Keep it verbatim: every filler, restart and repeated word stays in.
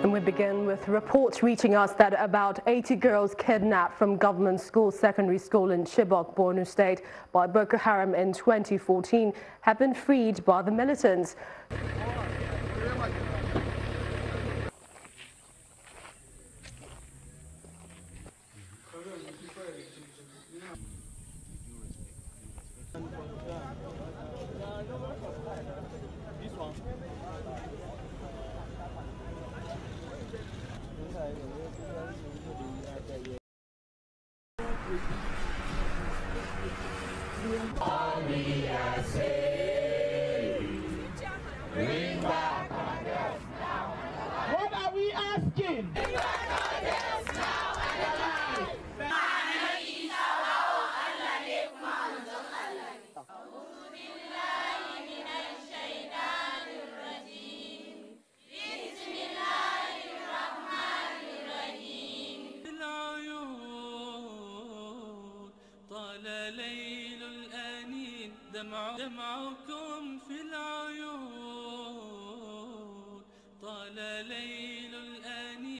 And we begin with reports reaching us that about eighty girls kidnapped from government school secondary school in Chibok, Borno State by Boko Haram in twenty fourteen have been freed by the militants. What are we asking? ليل الأنين دمع دمعكم في العيون طال ليل